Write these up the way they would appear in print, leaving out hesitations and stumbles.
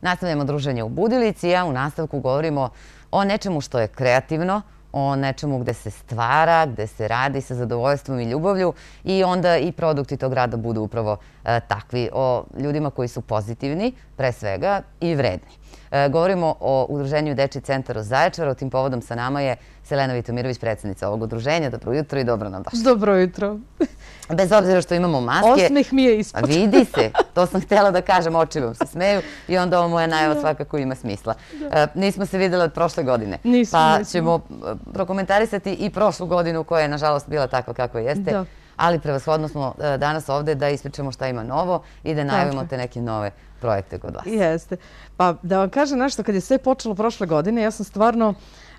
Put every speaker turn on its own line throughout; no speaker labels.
Nastavljamo druženje u Budilici, a u nastavku govorimo o nečemu što je kreativno, o nečemu gde se stvara, gde se radi sa zadovoljstvom i ljubavlju i onda i produkti tog rada budu upravo takvi. O ljudima koji su pozitivni, pre svega, i vredni. Govorimo o udruženju Dečiji centar u Zaječaru. Tim povodom sa nama je Selena Vitomirović, predsjednica ovog udruženja. Dobro jutro i dobro nam došli.
Dobro jutro.
Bez obzira što imamo maske.
Osmeh mi je ispod.
Vidi se, to sam htjela da kažem, oči vam se smeju i onda ovo moja najava svakako ima smisla. Nismo se vidjeli od prošle godine, pa ćemo prokomentarisati i prošlu godinu koja je nažalost bila takva kakva jeste. Ali prevashodno smo danas ovde da ispričamo šta ima novo i da najavimo te neke nove projekte kod vas.
Jeste. Pa da vam kažem nešto, kad je sve počelo prošle godine, ja sam stvarno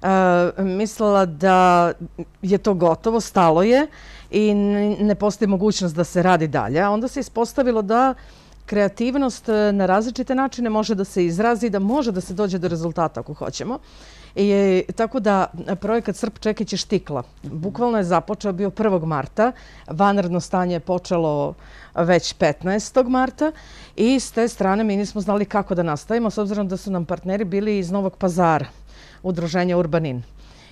mislila da je to gotovo, stalo je i ne postoji mogućnost da se radi dalje. A onda se ispostavilo da kreativnost na različite načine može da se izrazi, da može da se dođe do rezultata ako hoćemo. Tako da projekat Srp Čekić i štikla bukvalno je započeo bio 1. marta. Vanredno stanje je počelo već 15. marta i s te strane mi nismo znali kako da nastavimo s obzirom da su nam partneri bili iz Novog Pazara, udruženja Urbanin.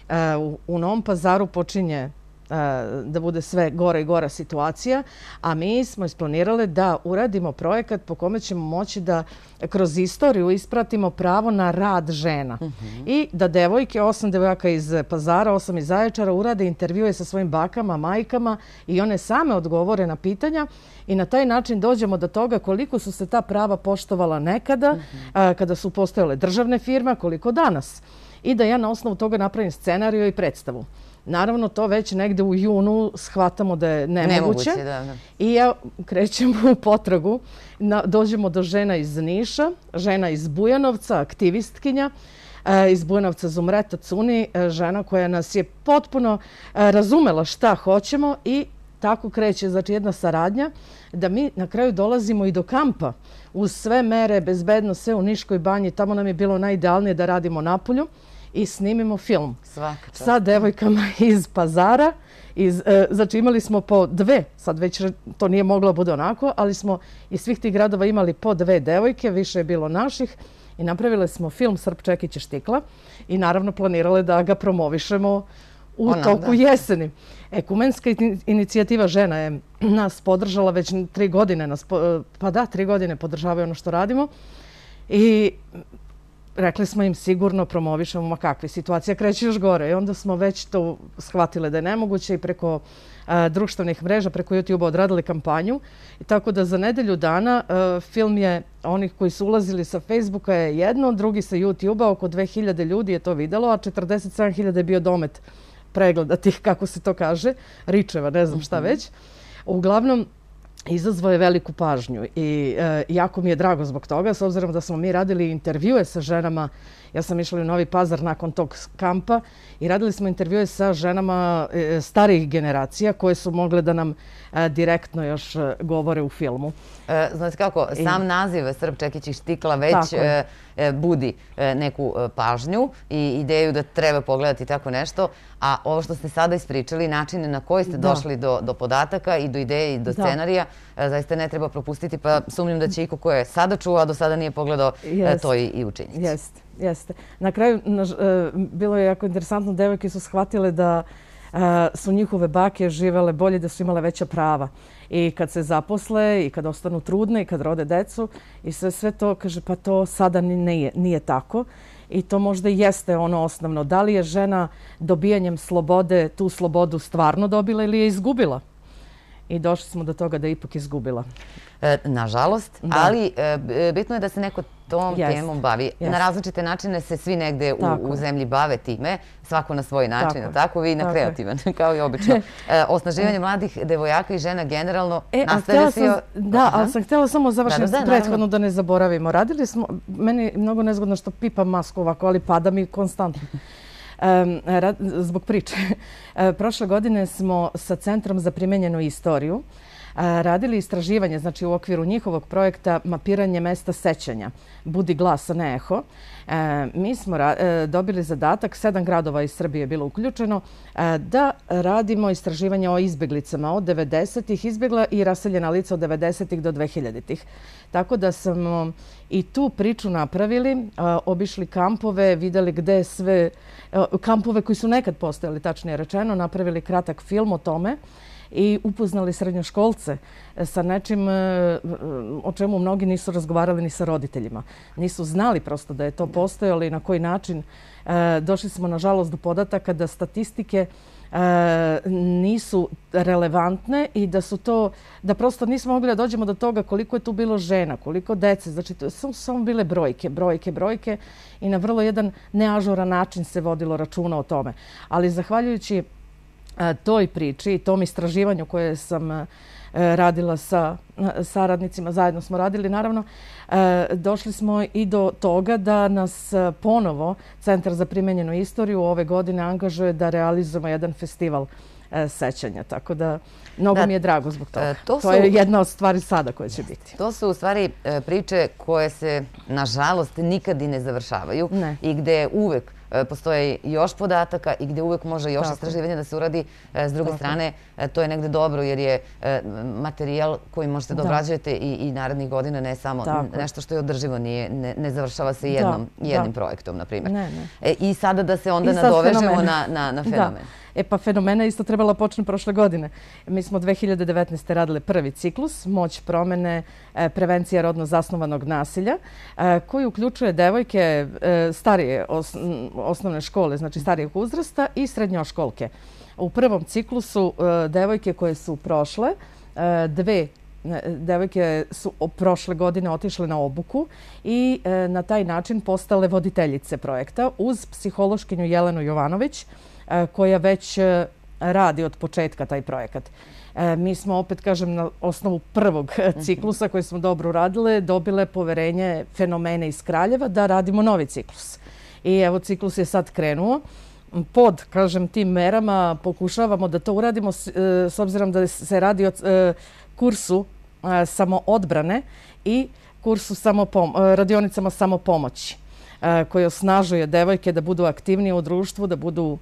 U Novom Pazaru počinje da bude sve gora i gora situacija, a mi smo isplanirali da uradimo projekat po kome ćemo moći da kroz istoriju ispratimo pravo na rad žena i da devojke, 8 devojaka iz Pazara, 8 iz Zaječara, urade intervjue sa svojim bakama, majkama i one same odgovore na pitanja i na taj način dođemo do toga koliko su se ta prava poštovala nekada, kada su postojale državne firme, koliko danas. I da ja na osnovu toga napravim scenariju i predstavu. Naravno, to već negde u junu shvatamo da je nemoguće. I ja krećem u potragu. Dođemo do žena iz Niša, žena iz Bujanovca, aktivistkinja, iz Bujanovca Zumreta Cuni, žena koja nas je potpuno razumela šta hoćemo i tako kreće, znači jedna saradnja, da mi na kraju dolazimo i do kampa uz sve mere, bezbedno, sve u Niškoj banji. Tamo nam je bilo najidealnije da radimo napolju i snimimo film sa devojkama iz Pazara. Znači imali smo po 2, sad već to nije moglo bude onako, ali smo iz svih tih gradova imali po 2 devojke, više je bilo naših i napravili smo film Srp Čekić i štikla i naravno planirali da ga promovišemo u toku jeseni. Ekumenska inicijativa žena je nas podržala već 3 godine, pa da, 3 godine podržavaju ono što radimo i rekli smo im sigurno promovišemo, ma kakve, situacija kreće još gore. I onda smo već to shvatile da je nemoguće i preko društvenih mreža, preko YouTube-a odradili kampanju. I tako da za nedelju dana film je, onih koji su ulazili sa Facebooka je jedno, drugi sa YouTube-a, oko 2000 ljudi je to videlo, a 47.000 je bio domet pregleda tih, kako se to kaže, ričeva, ne znam šta već. Uglavnom, izazvao je veliku pažnju i jako mi je drago zbog toga, s obzirom da smo mi radili intervjue sa ženama. Ja sam išla u Novi Pazar nakon tog kampa i radili smo intervjue sa ženama starijih generacija koje su mogle da nam direktno još govore u filmu.
Znate kako, sam naziv Srp Čekić i štikla već budi neku pažnju i ideju da treba pogledati tako nešto, a ovo što ste sada ispričali, načine na koji ste došli do podataka i do ideje i do scenarija, zaista ne treba propustiti, pa sumnjam da će iko ko je sada čuo, a do sada nije pogledao, to i učiniti.
Jeste. Na kraju bilo je jako interesantno, devojke su shvatile da su njihove bake živele bolje, da su imale veća prava. I kad se zaposle, i kad ostanu trudne, i kad rode decu, i sve to, kaže, pa to sada nije tako. I to možda jeste ono osnovno. Da li je žena dobijanjem slobode tu slobodu stvarno dobila ili je izgubila? I došli smo do toga da je ipak izgubila.
Nažalost, ali bitno je da se neko tom temom bavi. Na različite načine se svi negde u zemlji bave time, svako na svoj način, tako vi na kreativan, kao i obično. Osnaživanje mladih devojaka i žena generalno nastavlja se...
Da, ali sam htjela samo završiti prethodno da ne zaboravimo. Radili smo, meni je mnogo nezgodno što pipam masku ovako, ali pada mi konstantno. Zbog priče. Prošle godine smo sa Centrom za primenjenu istoriju radili istraživanje, znači u okviru njihovog projekta mapiranje mesta sećanja, Budi glas, a ne eho. Mi smo dobili zadatak, 7 gradova iz Srbije je bilo uključeno, da radimo istraživanje o izbjeglicama od 90-ih, izbjegla i raseljena lica od 90-ih do 2000-ih. Tako da smo i tu priču napravili, obišli kampove, videli gde sve, kampove koji su nekad postojali, tačnije rečeno, napravili kratak film o tome i upoznali srednjoškolce sa nečim o čemu mnogi nisu razgovarali ni sa roditeljima. Nisu znali prosto da je to postojalo i na koji način. Došli smo, nažalost, do podataka da statistike nisu relevantne i da su to, da prosto nismo mogli da dođemo do toga koliko je tu bilo žena, koliko dece. Znači, to su samo bile brojke i na vrlo jedan neažuran način se vodilo računa o tome. Ali zahvaljujući toj priči i tom istraživanju koje sam radila sa saradnicima, zajedno smo radili naravno, došli smo i do toga da nas ponovo Centar za primenjenu istoriju ove godine angažuje da realizujemo jedan festival sećanja. Tako da mnogo mi je drago zbog toga. To je jedna od stvari sada koje će biti.
To su u stvari priče koje se, nažalost, nikad i ne završavaju i gde uvek postoje još podataka i gde uvek može još istraživanja da se uradi. S druge strane, to je negde dobro jer je materijal koji možete da obrađujete i narednih godina, ne samo nešto što je održivo, ne završava se jednim projektom, na primjer. I sada da se onda nadovežemo na fenomen.
Pa fenomena isto trebala počne prošle godine. Mi smo 2019. radili prvi ciklus, Moć promene, prevencija rodno zasnovanog nasilja, koji uključuje devojke starije osnovne škole, znači starijeg uzrasta i srednjoškolke. U prvom ciklusu devojke koje su prošle, dve devojke su prošle godine otišle na obuku i na taj način postale voditeljice projekta uz psihološkinju Jelenu Jovanović, koja već radi od početka taj projekat. Mi smo, opet kažem, na osnovu prvog ciklusa koji smo dobro uradile, dobile poverenje Fenomene iz Kraljeva da radimo novi ciklus. I evo, ciklus je sad krenuo. Pod, kažem, tim merama pokušavamo da to uradimo s obzirom da se radi o kursu samoodbrane i kursu radionicama samopomoći koji osnažuje devojke da budu aktivnije u društvu, da budu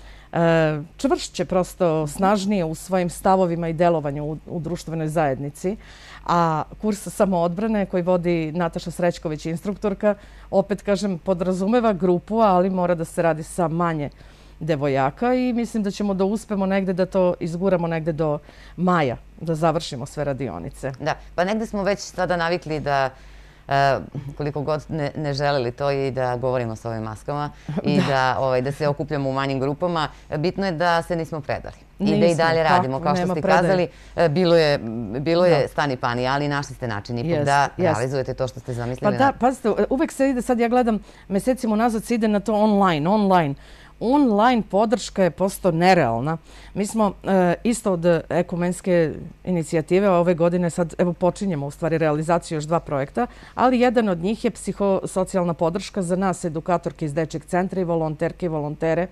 čvršće, prosto snažnije u svojim stavovima i delovanju u društvenoj zajednici. A kurs samoodbrane koji vodi Nataša Srećković, instruktorka, opet kažem, podrazumeva grupu, ali mora da se radi sa manje devojaka i mislim da ćemo da uspemo negde da to izguramo negde do maja, da završimo sve radionice.
Da, pa negde smo već sada navikli da koliko god ne želeli to i da govorimo sa ovim maskama i da se okupljamo u manjim grupama. Bitno je da se nismo predali i da i dalje radimo. Kao što ste kazali, bilo je stani pani, ali našli ste način ipak da realizujete to što ste zamislili.
Pa da, pazite, uvek se ide, sad ja gledam mesecima unazad se ide na to online. Online podrška je prosto nerealna. Mi smo isto od ekumenske inicijative ove godine, sad evo počinjemo u stvari realizaciju još 2 projekta, ali jedan od njih je psihosocijalna podrška za nas, edukatorke iz Dečjeg centra i volonterke i volontere.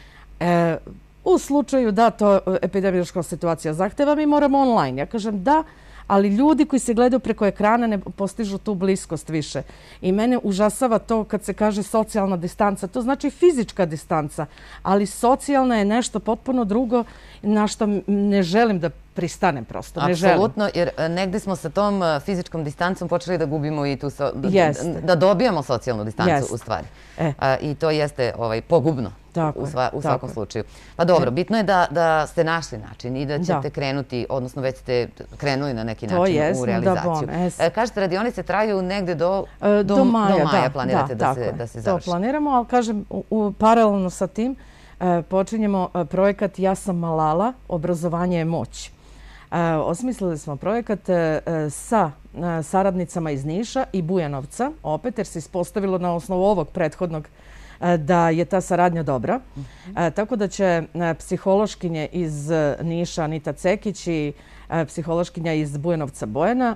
U slučaju da to epidemiološka situacija zahteva, mi moramo online. Ja kažem da, ali ljudi koji se gledaju preko ekrana ne postižu tu bliskost više. I mene užasava to kad se kaže socijalna distanca. To znači fizička distanca, ali socijalna je nešto potpuno drugo na što ne želim da pristanem prosto.
Apsolutno, jer negde smo sa tom fizičkom distancom počeli da gubimo i tu, da dobijamo socijalnu distancu u stvari. I to jeste pogubno. U svakom slučaju. Pa dobro, bitno je da ste našli način i da ćete krenuti, odnosno već ste krenuli na neki način u realizaciju. Kažete, radionice traju negde do maja planirate da se završi.
To planiramo, ali kažem, paralelno sa tim počinjemo projekat Ja sam Malala, obrazovanje je moć. Osmislili smo projekat sa saradnicama iz Niša i Bujanovca, opet jer se ispostavilo na osnovu ovog prethodnog da je ta saradnja dobra. Tako da će psihološkinje iz Niša Anita Cekić i psihološkinja iz Bujanovca Bojana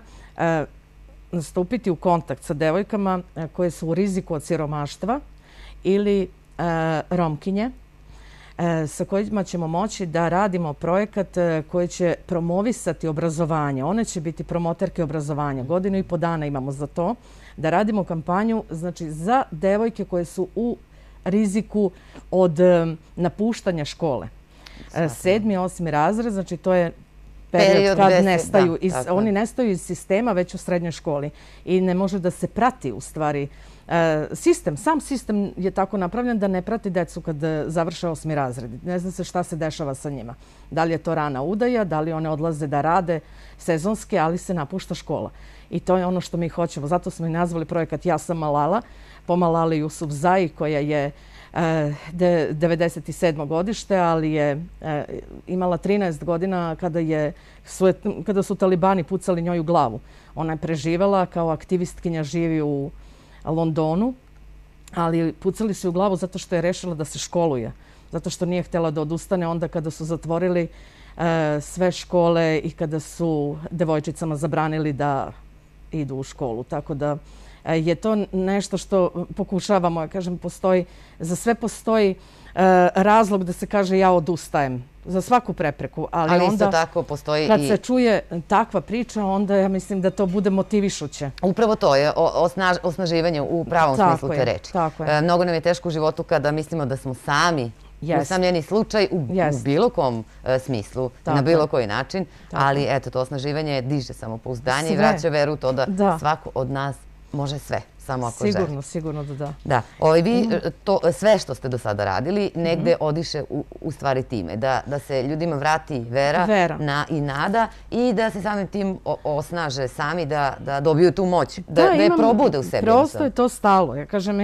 stupiti u kontakt sa devojkama koje su u riziku od siromaštva ili romkinje sa kojima ćemo moći da radimo projekat koji će promovisati obrazovanje. One će biti promoterke obrazovanja. 1,5 dana imamo za to da radimo kampanju, znači, za devojke koje su u riziku od napuštanja škole. 7. i 8. razred, znači to je period kad nestaju, oni nestaju iz sistema već u srednjoj školi i ne može da se prati u stvari sam sistem je tako napravljen da ne prati decu kad završe 8. razred. Ne zna se šta se dešava sa njima. Da li je to rana udaja, da li one odlaze da rade sezonske, ali se napušta škola. I to je ono što mi hoćemo. Zato smo i nazvali projekat Ja sam Malala, po Malali Jusufzai, koja je 97. godište, ali je imala 13 godina kada su talibani pucali njoj u glavu. Ona je preživela, kao aktivistkinja živi u Londonu, ali pucali su u glavu zato što je rešila da se školuje. Zato što nije htjela da odustane onda kada su zatvorili sve škole i kada su devojčicama zabranili da idu u školu. Tako da je to nešto što pokušavamo, ja kažem, za sve postoji razlog da se kaže ja odustajem. Za svaku prepreku.
Ali isto tako postoji
kad se čuje takva priča, onda ja mislim da to bude motivišuće.
Upravo to je osnaživanje u pravom smislu te reči. Mnogo nam je teško u životu kada mislimo da smo sami usamljeni slučaj u bilo kom smislu, na bilo koji način, ali eto, to osnaživanje diže samopouzdanje i vraća veru u to da svako od nas može sve, samo ako želi.
Sigurno da da.
Da. Vi sve što ste do sada radili negde odiše u stvari time. Da se ljudima vrati vera i nada i da se samim tim osnaže sami da dobiju tu moć, da je probude u sebi.
Prosto je to stalo. Ja kažem,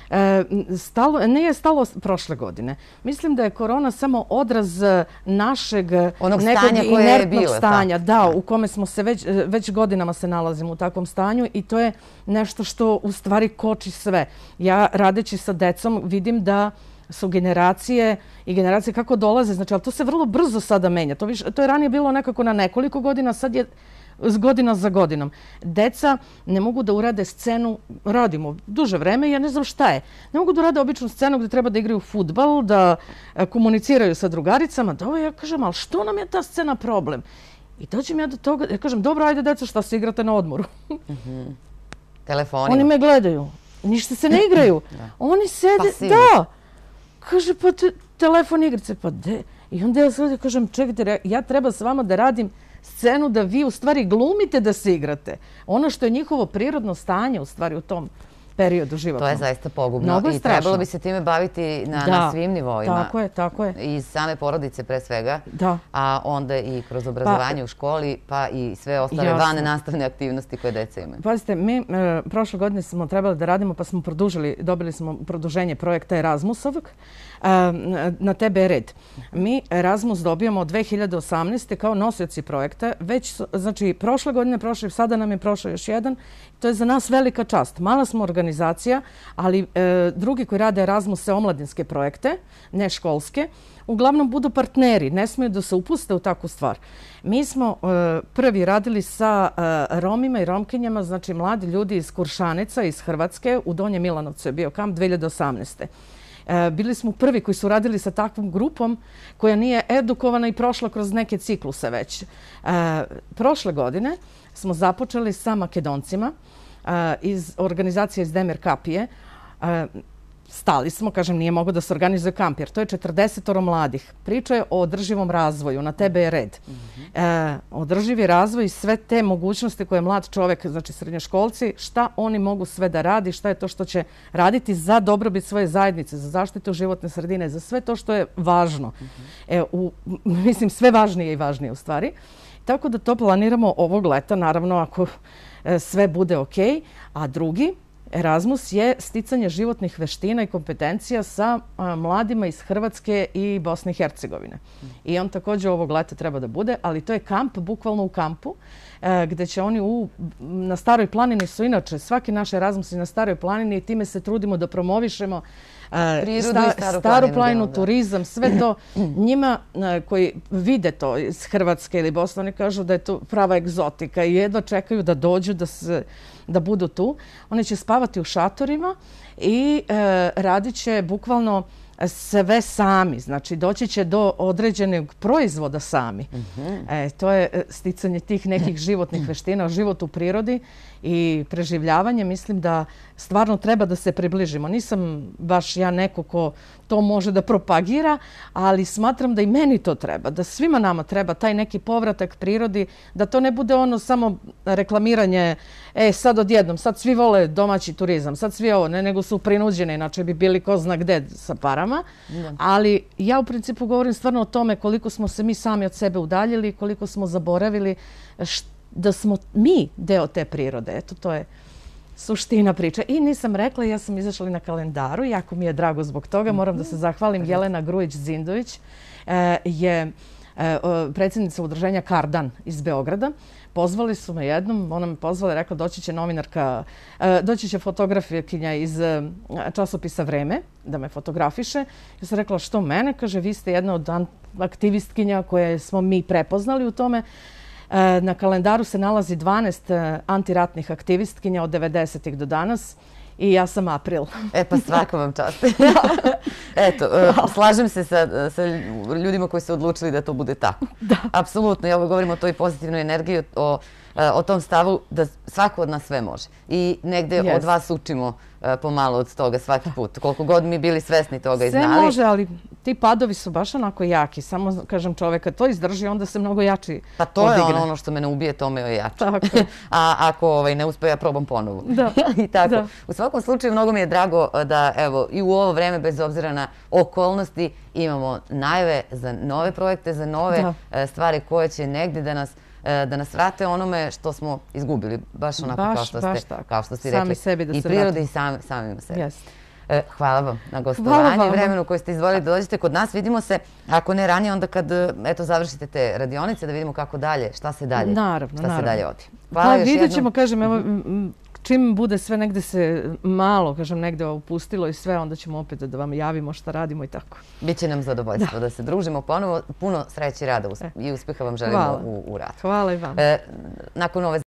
nije stalo prošle godine. Mislim da je korona samo odraz našeg nekog inertnog stanja. Da, u kome smo se već godinama se nalazimo u takvom stanju i to je nešto što u stvari koči sve. Ja radeći sa decom vidim da su generacije kako dolaze, znači, ali to se vrlo brzo sada menja. To je ranije bilo nekako na nekoliko godina, sad je godina za godinom. Deca ne mogu da urade scenu, radimo duže vreme, ja ne znam šta je. Ne mogu da urade običnu scenu gdje treba da igraju fudbal, da komuniciraju sa drugaricama. Ja kažem, ali što nam je ta scena problem? I dođem ja do toga, ja kažem, dobro, ajde deca, šta se igrate na odmoru?
Telefonima.
Oni me gledaju. Ništa se ne igraju. Oni sede, da. Kaže, pa telefon igrice, pa de. I onda ja sada kažem, čekajte, ja treba s vama da radim scenu da vi u stvari glumite da se igrate. Ono što je njihovo prirodno stanje u stvari u tom periodu životnom.
To je zaista pogubno i trebalo bi se time baviti na svim nivoima.
Tako je.
Iz same porodice pre svega, a onda i kroz obrazovanje u školi, pa i sve ostale vane nastavne aktivnosti koje deca imaju.
Pazite, mi prošle godine smo trebali da radimo, pa smo dobili smo produženje projekta Erasmusovog na TB Red. Mi Erasmus dobijamo od 2018. kao nosioci projekta. Već, znači, prošle godine sada nam je prošao još jedan. To je za nas velika čast. Mala smo organizacija, ali drugi koji rade Erasmuse omladinske projekte, ne školske, uglavnom budu partneri, ne smiju da se upuste u takvu stvar. Mi smo prvi radili sa Romima i Romkinjama, znači mladi ljudi iz Kuršaneca, iz Hrvatske, u Donjem Milanovcu je bio kamp 2018. Bili smo prvi koji su radili sa takvom grupom koja nije edukovana i prošla kroz neke cikluse već. Prošle godine smo započeli sa Makedoncima iz organizacije iz Demer Kapije. Stali smo, kažem, nije mogo da se organizuje kamp, jer to je 40 mladih. Priča je o održivom razvoju, na TB Red. Održivi razvoj i sve te mogućnosti koje mlad čovek, znači srednjoškolci, šta oni mogu sve da radi, šta je to što će raditi za dobrobit svoje zajednice, za zaštitu životne sredine, za sve to što je važno. Mislim, sve važnije i važnije u stvari. Tako da to planiramo ovog leta, naravno, ako sve bude okej. A drugi, Erasmus je sticanje životnih veština i kompetencija sa mladima iz Hrvatske i Bosne i Hercegovine. I on također ovog leta treba da bude, ali to je kamp, bukvalno u kampu, gde će oni na Staroj planini su inače, svaki naš Erasmus je na Staroj planini i time se trudimo da promovišemo Staru planinu, turizam, sve to. Njima koji vide to iz Hrvatske ili Bosne, oni kažu da je to prava egzotika i jedva čekaju da dođu, da budu tu. Oni će spavati u šatorima i radit će bukvalno sve sami. Znači, doći će do određenog proizvoda sami. To je sticanje tih nekih životnih veština, život u prirodi i preživljavanje. Mislim da stvarno treba da se približimo. Nisam baš ja neko ko to može da propagira, ali smatram da i meni to treba, da svima nama treba taj neki povratak prirodi, da to ne bude ono samo reklamiranje, sad odjednom, sad svi vole domaći turizam, sad svi ovo, ne, nego su prinuđeni, inače bi bili ko zna gde sa parama. Ali ja u principu govorim stvarno o tome koliko smo se mi sami od sebe udaljili, koliko smo zaboravili da smo mi deo te prirode. Eto, to je suština priče. I nisam rekla, ja sam izašla na kalendaru, jako mi je drago zbog toga. Moram da se zahvalim. Jelena Grujić-Zindović je predsjednica udruženja Kardan iz Beograda. Pozvali su me jednom, ona me pozvala i rekla doći će novinarka, doći će fotografkinja iz časopisa Vreme da me fotografiše. Ja sam rekla što mene? Kaže, vi ste jedna od aktivistkinja koje smo mi prepoznali u tome. Na kalendaru se nalazi 12 antiratnih aktivistkinja od 90-ih do danas i ja sam April.
Pa svaka vam čast. Eto, slažem se sa ljudima koji su odlučili da to bude tako. Apsolutno, ja govorim o toj pozitivnoj energiji, o tom stavu da svako od nas sve može. I negde od vas učimo pomalo od toga svaki put. Koliko god mi bili svesni toga i znali.
Sve može, ali ti padovi su baš onako jaki. Samo, kažem, čoveka to izdrži, onda se mnogo jači odigne.
Pa to je ono što me ne ubije, to me jače.
Tako.
A ako ne uspe, ja probam ponovo. I tako. U svakom slučaju, mnogo mi je drago da evo i u ovo vreme, bez obzira na okolnosti, imamo najave za nove projekte, za nove stvari koje će negdje da nas vrate onome što smo izgubili. Baš onako kao što ste rekli. I prirode i samima sebi. Hvala vam na gostovanje i vremenu koje ste izdvojili da dođete kod nas. Vidimo se, ako ne ranije, onda kad završite te radionice, da vidimo kako dalje, šta se dalje odi. Hvala još jednom.
Vidjet ćemo, kažem, evo, čim bude sve negde se malo, kažem, negde opustilo i sve, onda ćemo opet da vam javimo šta radimo i tako.
Biće nam zadovoljstvo da se družimo ponovo. Puno sreće i rada i uspeha vam želimo u radu.
Hvala i vam.
Nakon ove